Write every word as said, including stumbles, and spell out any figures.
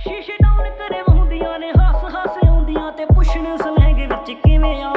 ਸ਼ੀਸ਼ੇ ਡਾਊਨ ਕਰੇ ਵਹੁੰਦੀਆਂ ਨੇ ਹੱਸ ਹੱਸ ਆਉਂਦੀਆਂ ਤੇ ਪੁੱਛਣ ਸਲੈਂਗ ਵਿੱਚ ਕਿਵੇਂ ਆ